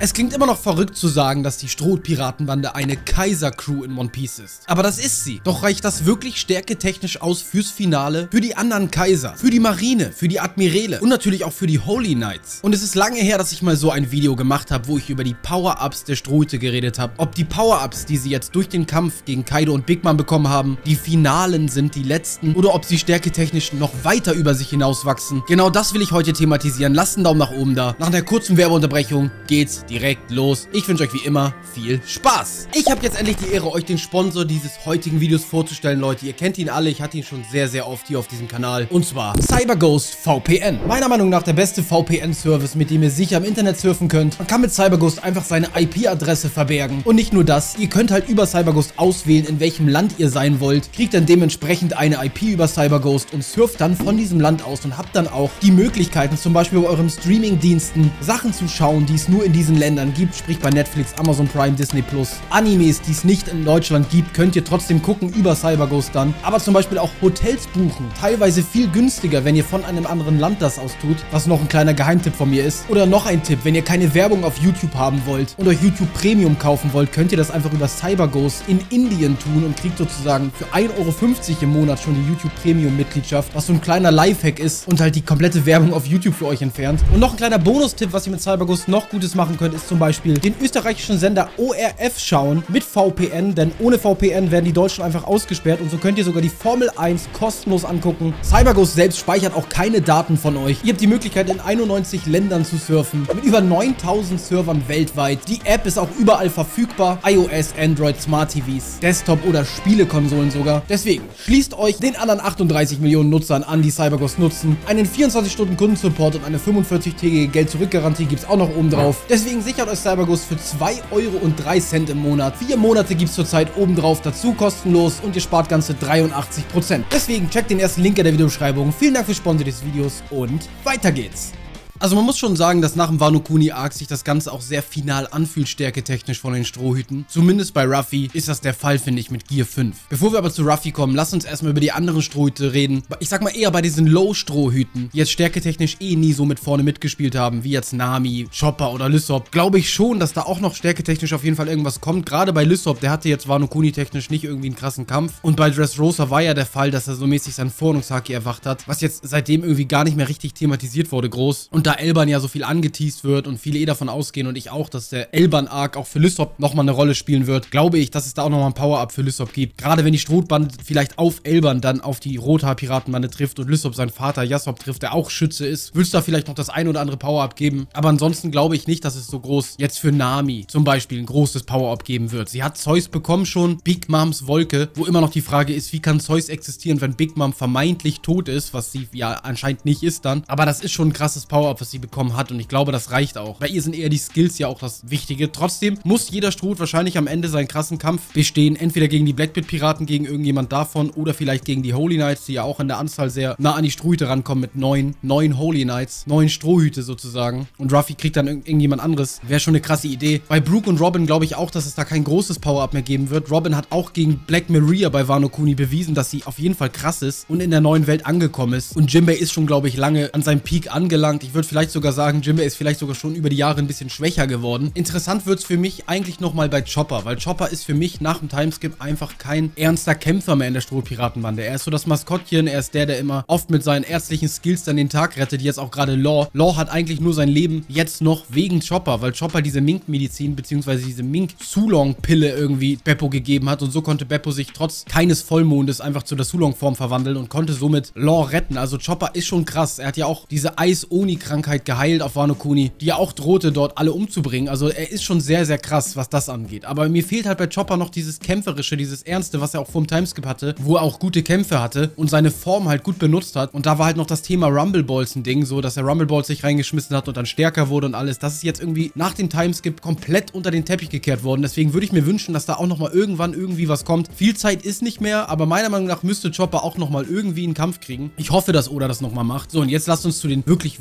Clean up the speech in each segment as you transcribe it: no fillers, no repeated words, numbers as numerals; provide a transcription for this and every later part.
Es klingt immer noch verrückt zu sagen, dass die Strohhut-Piratenbande eine Kaiser-Crew in One Piece ist. Aber das ist sie. Doch reicht das wirklich stärketechnisch aus fürs Finale, für die anderen Kaiser, für die Marine, für die Admiräle und natürlich auch für die Holy Knights. Und es ist lange her, dass ich mal so ein Video gemacht habe, wo ich über die Power-Ups der Strohhüte geredet habe. Ob die Power-Ups, die sie jetzt durch den Kampf gegen Kaido und Big Mom bekommen haben, die finalen sind, die letzten, oder ob sie stärketechnisch noch weiter über sich hinauswachsen. Genau das will ich heute thematisieren. Lasst einen Daumen nach oben da. Nach einer kurzen Werbeunterbrechung geht's direkt los. Ich wünsche euch wie immer viel Spaß. Ich habe jetzt endlich die Ehre, euch den Sponsor dieses heutigen Videos vorzustellen, Leute. Ihr kennt ihn alle. Ich hatte ihn schon sehr, sehr oft hier auf diesem Kanal. Und zwar CyberGhost VPN. Meiner Meinung nach der beste VPN-Service, mit dem ihr sicher im Internet surfen könnt. Man kann mit CyberGhost einfach seine IP-Adresse verbergen. Und nicht nur das, ihr könnt halt über CyberGhost auswählen, in welchem Land ihr sein wollt, kriegt dann dementsprechend eine IP über CyberGhost und surft dann von diesem Land aus und habt dann auch die Möglichkeiten, zum Beispiel bei euren Streaming-Diensten Sachen zu schauen, die es nur in diesen Ländern gibt, sprich bei Netflix, Amazon Prime, Disney Plus. Animes, die es nicht in Deutschland gibt, könnt ihr trotzdem gucken über CyberGhost dann. Aber zum Beispiel auch Hotels buchen, teilweise viel günstiger, wenn ihr von einem anderen Land das aus tut, was noch ein kleiner Geheimtipp von mir ist. Oder noch ein Tipp, wenn ihr keine Werbung auf YouTube haben wollt und euch YouTube Premium kaufen wollt, könnt ihr das einfach über CyberGhost in Indien tun und kriegt sozusagen für 1,50 € im Monat schon die YouTube Premium Mitgliedschaft, was so ein kleiner Lifehack ist und halt die komplette Werbung auf YouTube für euch entfernt. Und noch ein kleiner Bonustipp, was ihr mit CyberGhost noch Gutes machen könnt, ist zum Beispiel den österreichischen Sender ORF schauen mit VPN, denn ohne VPN werden die Deutschen einfach ausgesperrt und so könnt ihr sogar die Formel 1 kostenlos angucken. CyberGhost selbst speichert auch keine Daten von euch. Ihr habt die Möglichkeit, in 91 Ländern zu surfen, mit über 9000 Servern weltweit. Die App ist auch überall verfügbar. iOS, Android, Smart TVs, Desktop oder Spielekonsolen sogar. Deswegen schließt euch den anderen 38 Millionen Nutzern an, die CyberGhost nutzen. Einen 24-Stunden-Kundensupport und eine 45-tägige Geld-Zurück-Garantie gibt es auch noch oben drauf. Deswegen sichert euch CyberGhost für 2,03 € im Monat. 4 Monate gibt es zurzeit oben drauf dazu, kostenlos, und ihr spart ganze 83%. Deswegen checkt den ersten Link in der Videobeschreibung. Vielen Dank fürs Sponsor des Videos und weiter geht's. Also man muss schon sagen, dass nach dem Wano Kuni Arc sich das Ganze auch sehr final anfühlt, stärketechnisch von den Strohhüten. Zumindest bei Ruffy ist das der Fall, finde ich, mit Gear 5. Bevor wir aber zu Ruffy kommen, lasst uns erstmal über die anderen Strohhüte reden. Ich sag mal eher bei diesen Low-Strohhüten, die jetzt stärketechnisch nie so mit vorne mitgespielt haben, wie jetzt Nami, Chopper oder Lysop. Glaube ich schon, dass da auch noch stärketechnisch auf jeden Fall irgendwas kommt. Gerade bei Lysop, der hatte jetzt Wano Kuni technisch nicht irgendwie einen krassen Kampf. Und bei Dressrosa war ja der Fall, dass er so mäßig sein Fornungshaki erwacht hat, was jetzt seitdem irgendwie gar nicht mehr richtig thematisiert wurde groß. Und da Elban ja so viel angeteased wird und viele davon ausgehen und ich auch, dass der Elban-Arc auch für Lysop nochmal eine Rolle spielen wird, glaube ich, dass es da auch nochmal ein Power-Up für Lysop gibt. Gerade wenn die Strohbande vielleicht auf Elban dann auf die Rothaar-Piratenbande trifft und Lysop seinen Vater Yasopp trifft, der auch Schütze ist, wird es da vielleicht noch das ein oder andere Power-Up geben. Aber ansonsten glaube ich nicht, dass es so groß jetzt für Nami zum Beispiel ein großes Power-Up geben wird. Sie hat Zeus bekommen schon, Big Moms Wolke, wo immer noch die Frage ist, wie kann Zeus existieren, wenn Big Mom vermeintlich tot ist, was sie ja anscheinend nicht ist dann. Aber das ist schon ein krasses Power-Up, was sie bekommen hat und ich glaube, das reicht auch. Bei ihr sind eher die Skills ja auch das Wichtige. Trotzdem muss jeder Strohhut wahrscheinlich am Ende seinen krassen Kampf bestehen. Entweder gegen die Blackbeard-Piraten, gegen irgendjemand davon oder vielleicht gegen die Holy Knights, die ja auch in der Anzahl sehr nah an die Strohhüte rankommen mit 9 Holy Knights, 9 Strohhüte sozusagen. Und Ruffy kriegt dann irgendjemand anderes. Wäre schon eine krasse Idee. Bei Brook und Robin glaube ich auch, dass es da kein großes Power-Up mehr geben wird. Robin hat auch gegen Black Maria bei Wano Kuni bewiesen, dass sie auf jeden Fall krass ist und in der neuen Welt angekommen ist. Und Jinbei ist schon, glaube ich, lange an seinem Peak angelangt. Ich würde vielleicht sogar sagen, Jinbei ist vielleicht sogar schon über die Jahre ein bisschen schwächer geworden. Interessant wird es für mich eigentlich nochmal bei Chopper, weil Chopper ist für mich nach dem Timeskip einfach kein ernster Kämpfer mehr in der Strohpiratenbande. Er ist so das Maskottchen, er ist der immer oft mit seinen ärztlichen Skills dann den Tag rettet, jetzt auch gerade Law. Law hat eigentlich nur sein Leben jetzt noch wegen Chopper, weil Chopper diese Mink-Medizin bzw. diese Mink-Sulong-Pille irgendwie Beppo gegeben hat und so konnte Beppo sich trotz keines Vollmondes einfach zu der Sulong-Form verwandeln und konnte somit Law retten. Also Chopper ist schon krass. Er hat ja auch diese Eis-Oni-Krankheit geheilt auf Wano Kuni, die ja auch drohte, dort alle umzubringen. Also er ist schon sehr, sehr krass, was das angeht. Aber mir fehlt halt bei Chopper noch dieses Kämpferische, dieses Ernste, was er auch vor dem Timeskip hatte, wo er auch gute Kämpfe hatte und seine Form halt gut benutzt hat. Und da war halt noch das Thema Rumble Balls ein Ding, so dass er Rumble Balls sich reingeschmissen hat und dann stärker wurde und alles. Das ist jetzt irgendwie nach dem Timeskip komplett unter den Teppich gekehrt worden. Deswegen würde ich mir wünschen, dass da auch nochmal irgendwann irgendwie was kommt. Viel Zeit ist nicht mehr, aber meiner Meinung nach müsste Chopper auch nochmal irgendwie einen Kampf kriegen. Ich hoffe, dass Oda das nochmal macht. So, und jetzt lasst uns zu den wirklich wichtigen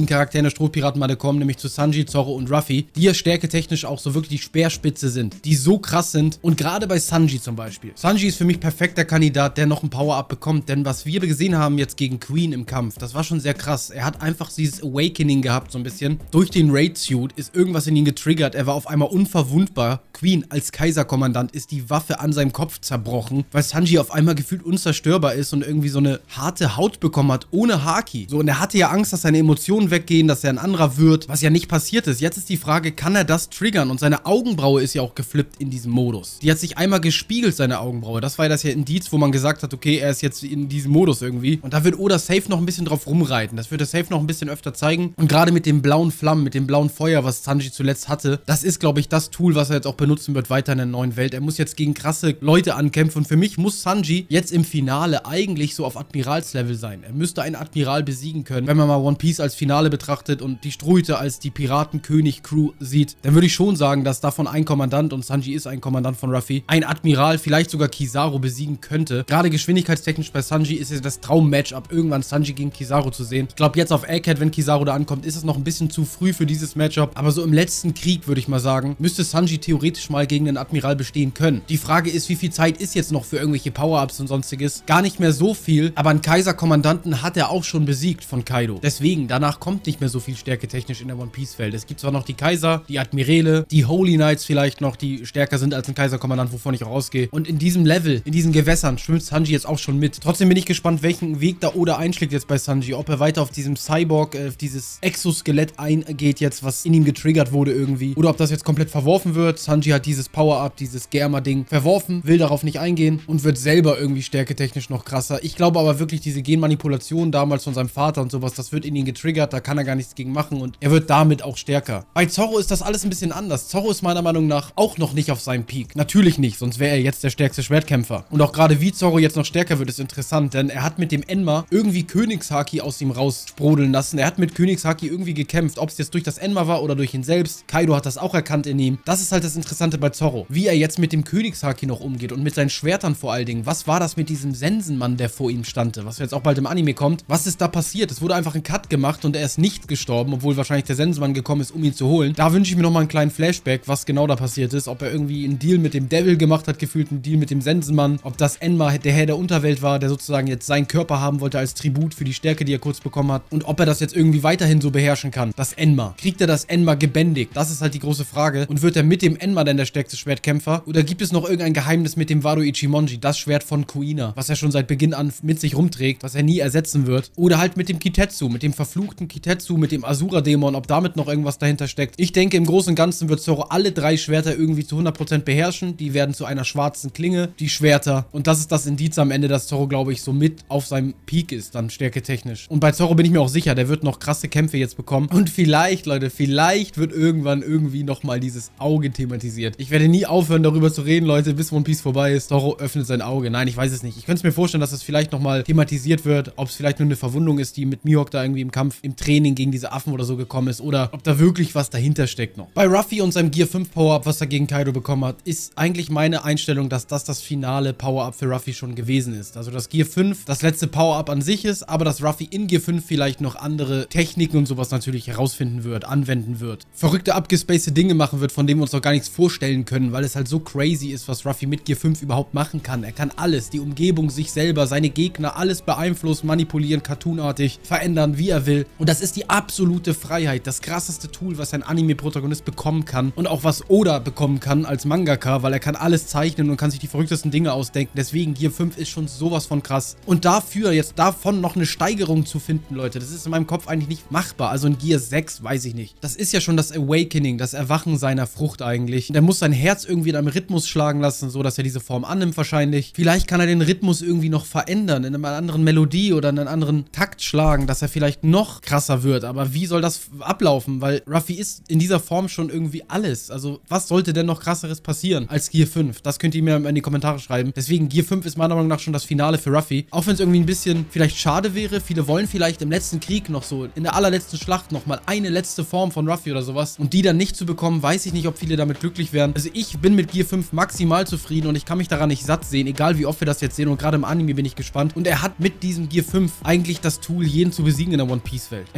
Charaktere in der Strohpiratenbande kommen, nämlich zu Sanji, Zoro und Ruffy, die ja stärketechnisch auch so wirklich die Speerspitze sind, die so krass sind. Und gerade bei Sanji zum Beispiel. Sanji ist für mich perfekter Kandidat, der noch ein Power-Up bekommt, denn was wir gesehen haben jetzt gegen Queen im Kampf, das war schon sehr krass. Er hat einfach dieses Awakening gehabt, so ein bisschen. Durch den Raid-Suit ist irgendwas in ihn getriggert, er war auf einmal unverwundbar. Queen als Kaiserkommandant ist die Waffe an seinem Kopf zerbrochen, weil Sanji auf einmal gefühlt unzerstörbar ist und irgendwie so eine harte Haut bekommen hat, ohne Haki. So, und er hatte ja Angst, dass seine Emotionen weggehen, dass er ein anderer wird, was ja nicht passiert ist. Jetzt ist die Frage, kann er das triggern? Und seine Augenbraue ist ja auch geflippt in diesem Modus. Die hat sich einmal gespiegelt, seine Augenbraue. Das war ja das ja Indiz, wo man gesagt hat, okay, er ist jetzt in diesem Modus irgendwie. Und da wird Oda safe noch ein bisschen drauf rumreiten. Das wird er safe noch ein bisschen öfter zeigen. Und gerade mit den blauen Flammen, mit dem blauen Feuer, was Sanji zuletzt hatte, das ist, glaube ich, das Tool, was er jetzt auch benutzen wird weiter in der neuen Welt. Er muss jetzt gegen krasse Leute ankämpfen. Und für mich muss Sanji jetzt im Finale eigentlich so auf Admiralslevel sein. Er müsste einen Admiral besiegen können. Wenn man mal One Piece als Finale betrachtet und die Strohhüte als die Piratenkönig-Crew sieht, dann würde ich schon sagen, dass davon ein Kommandant, und Sanji ist ein Kommandant von Ruffy, ein Admiral, vielleicht sogar Kizaru besiegen könnte. Gerade geschwindigkeitstechnisch bei Sanji ist es das Traum-Matchup, irgendwann Sanji gegen Kizaru zu sehen. Ich glaube, jetzt auf Egghead, wenn Kizaru da ankommt, ist es noch ein bisschen zu früh für dieses Matchup. Aber so im letzten Krieg, würde ich mal sagen, müsste Sanji theoretisch mal gegen den Admiral bestehen können. Die Frage ist, wie viel Zeit ist jetzt noch für irgendwelche Power-Ups und sonstiges? Gar nicht mehr so viel, aber einen Kaiserkommandanten hat er auch schon besiegt von Kaido. Deswegen, danach kommt nicht mehr so viel Stärke technisch in der One-Piece-Welt. Es gibt zwar noch die Kaiser, die Admirale, die Holy Knights vielleicht noch, die stärker sind als ein Kaiserkommandant, wovon ich auch ausgehe. Und in diesem Level, in diesen Gewässern, schwimmt Sanji jetzt auch schon mit. Trotzdem bin ich gespannt, welchen Weg da Oda einschlägt jetzt bei Sanji. Ob er weiter auf diesem Cyborg, dieses Exoskelett eingeht jetzt, was in ihm getriggert wurde irgendwie. Oder ob das jetzt komplett verworfen wird. Sanji hat dieses Power-Up, dieses Germa-Ding verworfen, will darauf nicht eingehen und wird selber irgendwie stärketechnisch noch krasser. Ich glaube aber wirklich, diese Genmanipulation damals von seinem Vater und sowas, das wird in ihn getriggert, da kann er gar nichts gegen machen und er wird damit auch stärker. Bei Zorro ist das alles ein bisschen anders. Zorro ist meiner Meinung nach auch noch nicht auf seinem Peak. Natürlich nicht, sonst wäre er jetzt der stärkste Schwertkämpfer. Und auch gerade wie Zorro jetzt noch stärker wird, ist interessant, denn er hat mit dem Enma irgendwie Königshaki aus ihm raussprudeln lassen. Er hat mit Königshaki irgendwie gekämpft, ob es jetzt durch das Enma war oder durch ihn selbst. Kaido hat das auch erkannt in ihm. Das ist halt das Interessante bei Zorro. Wie er jetzt mit dem Königshaki noch umgeht und mit seinen Schwertern vor allen Dingen. Was war das mit diesem Sensenmann, der vor ihm stand? Was jetzt auch bald im Anime kommt. Was ist da passiert? Es wurde einfach ein Cut gemacht und er ist nicht gestorben, obwohl wahrscheinlich der Sensenmann gekommen ist, um ihn zu holen. Da wünsche ich mir nochmal einen kleinen Flashback, was genau da passiert ist. Ob er irgendwie einen Deal mit dem Devil gemacht hat, gefühlt einen Deal mit dem Sensenmann. Ob das Enma der Herr der Unterwelt war, der sozusagen jetzt seinen Körper haben wollte als Tribut für die Stärke, die er kurz bekommen hat. Und ob er das jetzt irgendwie weiterhin so beherrschen kann. Das Enma. Kriegt er das Enma gebändigt? Das ist halt die große Frage. Und wird er mit dem Enma denn der stärkste Schwertkämpfer? Oder gibt es noch irgendein Geheimnis mit dem Wado Ichimonji, das Schwert von Kuina, was er schon seit Beginn an mit sich rumträgt, was er nie ersetzen wird? Oder halt mit dem Kitetsu, mit dem verfluchten Kitetsu, mit dem Asura-Dämon, ob damit noch irgendwas dahinter steckt. Ich denke, im Großen und Ganzen wird Zoro alle drei Schwerter irgendwie zu 100% beherrschen. Die werden zu einer schwarzen Klinge, die Schwerter. Und das ist das Indiz am Ende, dass Zoro, glaube ich, so mit auf seinem Peak ist, dann stärketechnisch. Und bei Zoro bin ich mir auch sicher, der wird noch krasse Kämpfe jetzt bekommen. Und vielleicht, Leute, vielleicht wird irgendwann irgendwie nochmal dieses Auge thematisiert. Ich werde nie aufhören, darüber zu reden, Leute, bis One Piece vorbei ist. Zoro öffnet sein Auge. Nein, ich weiß es nicht. Ich könnte es mir vorstellen, dass es vielleicht nochmal thematisiert wird, ob es vielleicht nur eine Verwundung ist, die mit Mihawk da irgendwie im Kampf, im Training gegen diese Affen oder so gekommen ist, oder ob da wirklich was dahinter steckt noch. Bei Ruffy und seinem Gear 5 Power-Up, was er gegen Kaido bekommen hat, ist eigentlich meine Einstellung, dass das finale Power-Up für Ruffy schon gewesen ist. Also dass Gear 5 das letzte Power-Up an sich ist, aber dass Ruffy in Gear 5 vielleicht noch andere Techniken und sowas natürlich herausfinden wird, anwenden wird. Verrückte, abgespacede Dinge machen wird, von denen wir uns noch gar nichts vorstellen können, weil es halt so crazy ist, was Ruffy mit Gear 5 überhaupt machen kann. Er kann alles, die Umgebung, sich selber, seine Gegner, alles beeinflussen, manipulieren, cartoonartig, verändern, wie er will. Und das ist die absolute Freiheit, das krasseste Tool, was ein Anime-Protagonist bekommen kann und auch was Oda bekommen kann als Mangaka, weil er kann alles zeichnen und kann sich die verrücktesten Dinge ausdenken. Deswegen Gear 5 ist schon sowas von krass. Und dafür jetzt davon noch eine Steigerung zu finden, Leute, das ist in meinem Kopf eigentlich nicht machbar. Also in Gear 6 weiß ich nicht. Das ist ja schon das Awakening, das Erwachen seiner Frucht eigentlich. Und er muss sein Herz irgendwie in einem Rhythmus schlagen lassen, so dass er diese Form annimmt wahrscheinlich. Vielleicht kann er den Rhythmus irgendwie noch verändern, in einer anderen Melodie oder in einen anderen Takt schlagen, dass er vielleicht noch krasser wird. Aber wie soll das ablaufen? Weil Ruffy ist in dieser Form schon irgendwie alles. Also was sollte denn noch krasseres passieren als Gear 5? Das könnt ihr mir in die Kommentare schreiben. Deswegen Gear 5 ist meiner Meinung nach schon das Finale für Ruffy. Auch wenn es irgendwie ein bisschen vielleicht schade wäre. Viele wollen vielleicht im letzten Krieg noch so, in der allerletzten Schlacht nochmal eine letzte Form von Ruffy oder sowas. Und die dann nicht zu bekommen, weiß ich nicht, ob viele damit glücklich wären. Also ich bin mit Gear 5 maximal zufrieden und ich kann mich daran nicht satt sehen, egal wie oft wir das jetzt sehen. Und gerade im Anime bin ich gespannt. Und er hat mit diesem Gear 5 eigentlich das Tool, jeden zu besiegen in der One Piece Welt.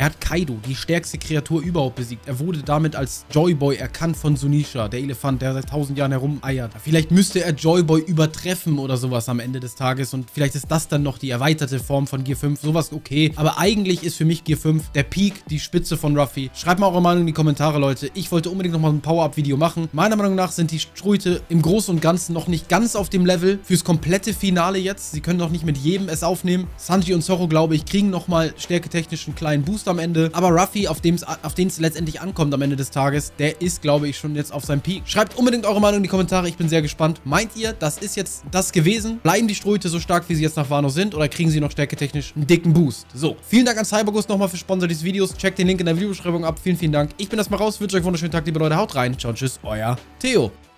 Er hat Kaido, die stärkste Kreatur überhaupt, besiegt. Er wurde damit als Joy-Boy erkannt von Sunisha, der Elefant, der seit 1000 Jahren herumeiert. Vielleicht müsste er Joy-Boy übertreffen oder sowas am Ende des Tages und vielleicht ist das dann noch die erweiterte Form von Gear 5. Sowas okay, aber eigentlich ist für mich Gear 5 der Peak, die Spitze von Ruffy. Schreibt mal eure Meinung in die Kommentare, Leute. Ich wollte unbedingt nochmal ein Power-Up-Video machen. Meiner Meinung nach sind die Strute im Großen und Ganzen noch nicht ganz auf dem Level fürs komplette Finale jetzt. Sie können noch nicht mit jedem es aufnehmen. Sanji und Zoro, glaube ich, kriegen nochmal stärketechnisch einen kleinen Boost am Ende. Aber Ruffy, auf den es letztendlich ankommt am Ende des Tages, der ist, glaube ich, schon jetzt auf seinem Peak. Schreibt unbedingt eure Meinung in die Kommentare. Ich bin sehr gespannt. Meint ihr, das ist jetzt das gewesen? Bleiben die Strute so stark, wie sie jetzt nach Wano sind? Oder kriegen sie noch stärketechnisch einen dicken Boost? So, vielen Dank an Cyberghost nochmal für Sponsor dieses Videos. Checkt den Link in der Videobeschreibung ab. Vielen, vielen Dank. Ich bin erstmal raus. Wünsche euch einen wunderschönen Tag, liebe Leute. Haut rein. Ciao und tschüss. Euer Theo.